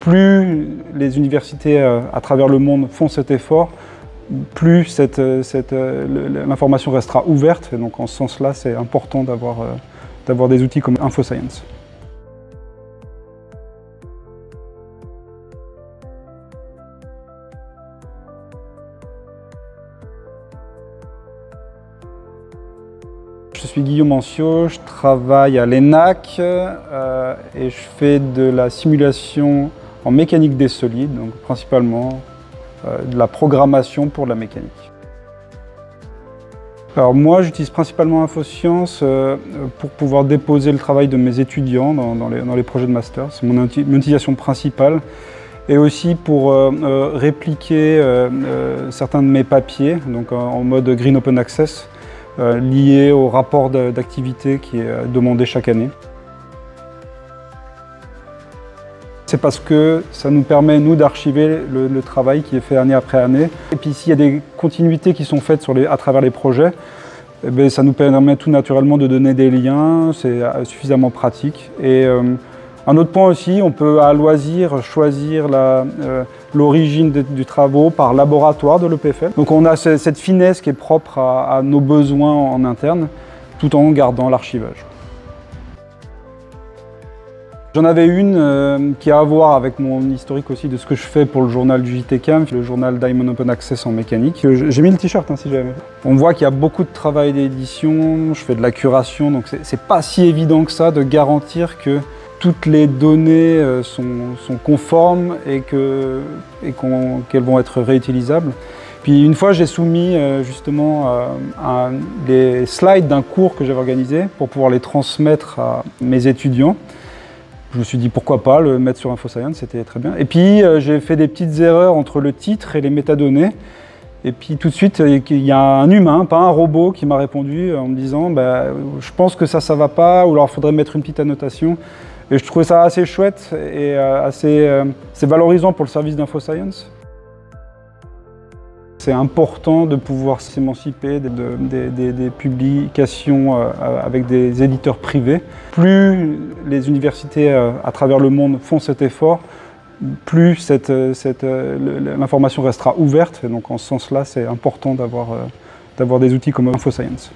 plus les universités à travers le monde font cet effort, plus l'information restera ouverte. Et donc en ce sens-là, c'est important d'avoir des outils comme InfoScience. Je suis Guillaume Anciot, je travaille à l'ENAC et je fais de la simulation en mécanique des solides, donc principalement de la programmation pour la mécanique. Alors moi, j'utilise principalement InfoScience pour pouvoir déposer le travail de mes étudiants dans les projets de master. C'est mon utilisation principale. Et aussi pour répliquer certains de mes papiers, donc en mode Green Open Access, lié au rapport d'activité qui est demandé chaque année. C'est parce que ça nous permet, nous, d'archiver le travail qui est fait année après année. Et puis s'il y a des continuités qui sont faites à travers les projets, eh bien, ça nous permet tout naturellement de donner des liens, c'est suffisamment pratique. Et un autre point aussi, on peut à loisir choisir l'origine du travaux par laboratoire de l'EPFL. Donc on a cette finesse qui est propre à nos besoins en interne, tout en gardant l'archivage. J'en avais une qui a à voir avec mon historique aussi de ce que je fais pour le journal du JTCAM, le journal Diamond Open Access en mécanique. J'ai mis le t-shirt si jamais. On voit qu'il y a beaucoup de travail d'édition, je fais de la curation, donc c'est pas si évident que ça de garantir que toutes les données sont conformes et qu'elles vont être réutilisables. Puis une fois, j'ai soumis justement des slides d'un cours que j'avais organisé pour pouvoir les transmettre à mes étudiants. Je me suis dit pourquoi pas le mettre sur InfoScience, c'était très bien. Et puis j'ai fait des petites erreurs entre le titre et les métadonnées. Et puis tout de suite, il y a un humain, pas un robot, qui m'a répondu en me disant je pense que ça va pas, ou alors il faudrait mettre une petite annotation. Et je trouvais ça assez chouette et c'est valorisant pour le service d'InfoScience. C'est important de pouvoir s'émanciper des publications avec des éditeurs privés. Plus les universités à travers le monde font cet effort, plus l'information restera ouverte. Et donc en ce sens-là, c'est important d'avoir des outils comme InfoScience.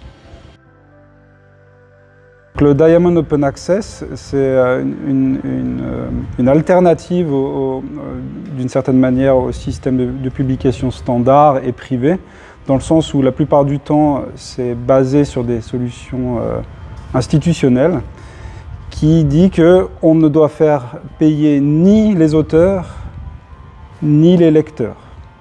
Le Diamond Open Access, c'est une alternative d'une certaine manière au système de publication standard et privé, dans le sens où la plupart du temps, c'est basé sur des solutions institutionnelles qui dit qu'on ne doit faire payer ni les auteurs, ni les lecteurs.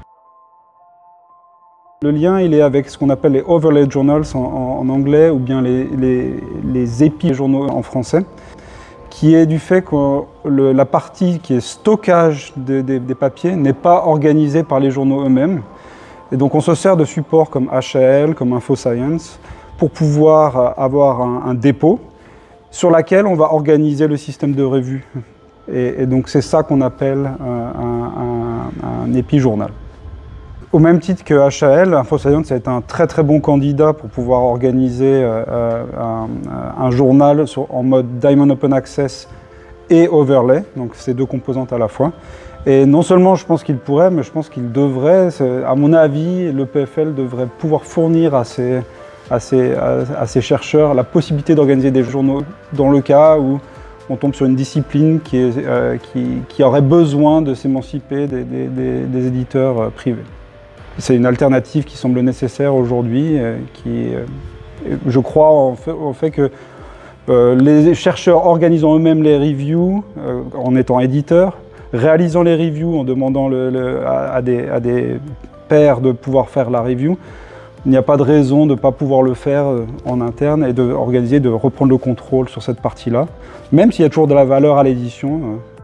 Le lien, il est avec ce qu'on appelle les overlay journals en anglais, ou bien les épi-journaux en français, qui est du fait que la partie qui est stockage des papiers n'est pas organisée par les journaux eux-mêmes. Et donc on se sert de supports comme HAL, comme InfoScience, pour pouvoir avoir un dépôt sur lequel on va organiser le système de revue. Et donc c'est ça qu'on appelle un épi-journal. Au même titre que HAL, InfoScience est un très très bon candidat pour pouvoir organiser un journal en mode Diamond Open Access et Overlay, donc ces deux composantes à la fois. Et non seulement je pense qu'il pourrait, mais je pense qu'il devrait, à mon avis, l'EPFL devrait pouvoir fournir à ses chercheurs la possibilité d'organiser des journaux dans le cas où on tombe sur une discipline qui aurait besoin de s'émanciper des éditeurs privés. C'est une alternative qui semble nécessaire aujourd'hui, je crois au fait que les chercheurs organisant eux-mêmes les reviews en étant éditeurs, réalisant les reviews en demandant à des pairs de pouvoir faire la review, il n'y a pas de raison de ne pas pouvoir le faire en interne et de reprendre le contrôle sur cette partie-là, même s'il y a toujours de la valeur à l'édition.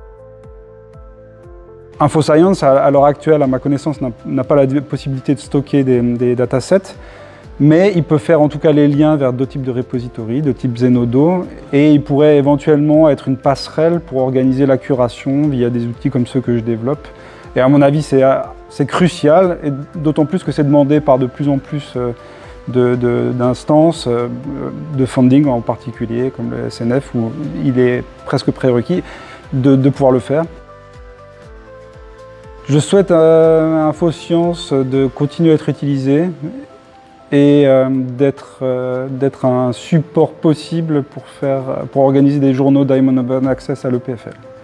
InfoScience, à l'heure actuelle, à ma connaissance, n'a pas la possibilité de stocker des datasets, mais il peut faire en tout cas les liens vers d'autres types de repositories, de type Zenodo, et il pourrait éventuellement être une passerelle pour organiser la curation via des outils comme ceux que je développe. Et à mon avis, c'est crucial, et d'autant plus que c'est demandé par de plus en plus d'instances, de funding en particulier, comme le SNF, où il est presque prérequis de pouvoir le faire. Je souhaite à InfoScience de continuer à être utilisé et d'être un support possible pour organiser des journaux Diamond Open Access à l'EPFL.